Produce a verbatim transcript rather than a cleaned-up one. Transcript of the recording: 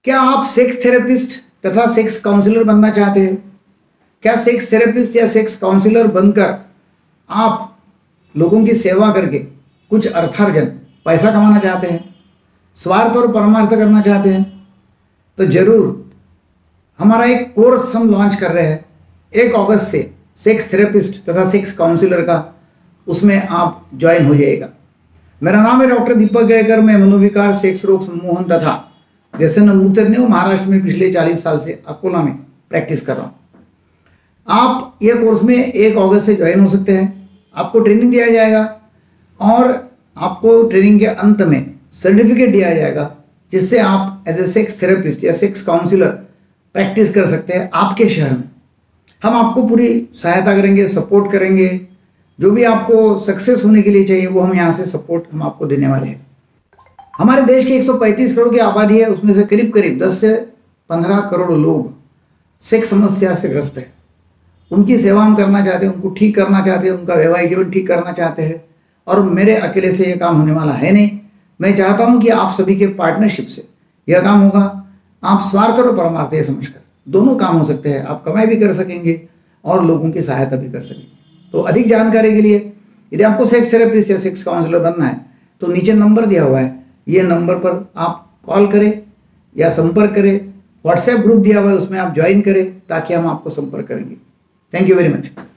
क्या आप sex therapist तथा सेक्स काउंसलर बनना चाहते हैं? क्या सेक्स थेरेपिस्ट या सेक्स काउंसलर बनकर आप लोगों की सेवा करके कुछ अर्थार्जन पैसा कमाना चाहते हैं, स्वार्थ और परमार्थ करना चाहते हैं? तो जरूर हमारा एक कोर्स हम लॉन्च कर रहे हैं एक अगस्त से, सेक्स थेरेपिस्ट तथा सेक्स काउंसलर का। उसमें आप ज्वाइन हो जाइएगा। मेरा नाम है डॉक्टर दीपक गयकर। मैं मनोविकार, सेक्स रोग सम्मोहन तथा व्यसन मुक्त हूँ। महाराष्ट्र में पिछले चालीस साल से अकोला में प्रैक्टिस कर रहा हूँ। आप ये कोर्स में एक अगस्त से ज्वाइन हो सकते हैं। आपको ट्रेनिंग दिया जाएगा और आपको ट्रेनिंग के अंत में सर्टिफिकेट दिया जाएगा, जिससे आप एज ए सेक्स थेरेपिस्ट या सेक्स काउंसलर प्रैक्टिस कर सकते हैं आपके शहर में। हम आपको पूरी सहायता करेंगे, सपोर्ट करेंगे। जो भी आपको सक्सेस होने के लिए चाहिए वो हम यहाँ से सपोर्ट हम आपको देने वाले हैं। हमारे देश की एक सौ पैंतीस करोड़ की आबादी है, उसमें से करीब करीब दस से पंद्रह करोड़ लोग सेक्स समस्या से ग्रस्त है। उनकी सेवा हम करना चाहते हैं, उनको ठीक करना चाहते हैं, उनका वैवाहिक जीवन ठीक करना चाहते हैं। और मेरे अकेले से ये काम होने वाला है नहीं। मैं चाहता हूँ कि आप सभी के पार्टनरशिप से यह काम होगा। आप स्वार्थ और परमार्थ ये समझकर दोनों काम हो सकते हैं। आप कमाई भी कर सकेंगे और लोगों की सहायता भी कर सकेंगे। तो अधिक जानकारी के लिए यदि आपको सेक्स थेरेपिस्ट या सेक्स काउंसलर बनना है तो नीचे नंबर दिया हुआ है, ये नंबर पर आप कॉल करें या संपर्क करें। व्हाट्सएप ग्रुप दिया हुआ है, उसमें आप ज्वाइन करें ताकि हम आपको संपर्क करेंगे। Thank you very much.